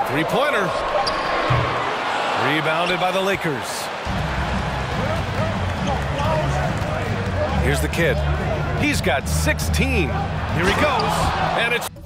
Three-pointer. Rebounded by the Lakers. Here's the kid. He's got 16. Here he goes. And it's...